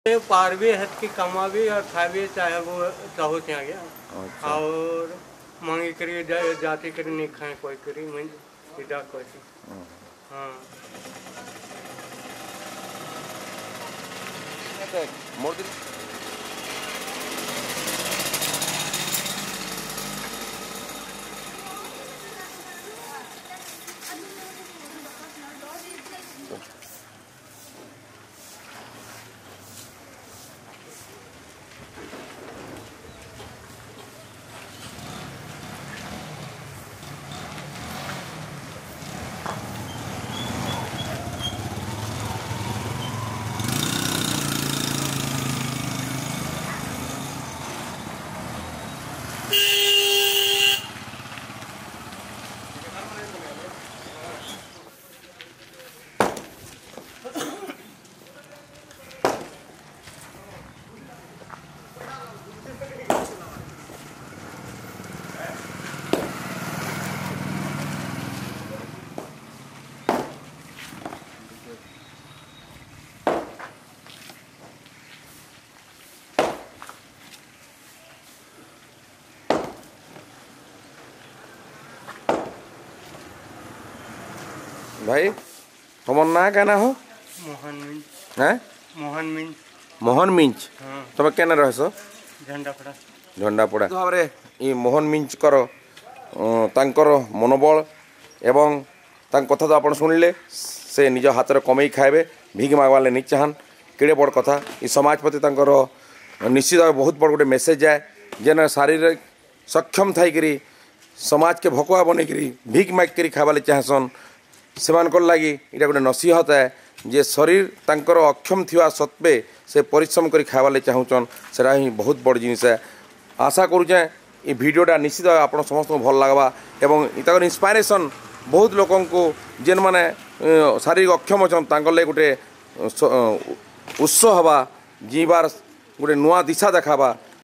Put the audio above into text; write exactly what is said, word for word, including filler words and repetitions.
पार भी है कि कमा भी और खा भी चाहे वो चाहो ત્યાં गया और मांगी करी जाती करी नहीं खाए कोई करी मैं सीधा कोई हाँ मोर दिन भाई तुम ना क्या ना हो मोहन मिंच हैं मोहन मिंच मोहन मिंच हाँ तुम क्या रहस झंडापड़ा झंडापड़ा भाव में मोहन मिंच कर तांकर मनोबल एवं तांक कथा तो आप शुणिले से निज हाथ में कमई खाए भिग मागवाले नहीं चाहन केड़े बड़ कथा ये समाज प्रति तांकर निश्चित बहुत बड़ गोटे मेसेज जाए जेन शारीरिक सक्षम थी समाज के भकुआ बनईकरी भिग माग कर खावाले चाहसन से लगी इटा गोटे नसीहत है जे शरीर तांकर अक्षम थिवा सत्वे से परिश्रम कर खावाले चाहूचन सेटा ही बहुत बड़ जिनिस है आशा करुचे ये वीडियोटा निश्चित आप समस्त भल लगवा एवं इतर इंस्पायरेशन बहुत लोक को जेन माने शारीरिक अक्षम अच्छा तांकर गोटे उत्सव हवा जीवार गोटे नुआ दिशा देखावा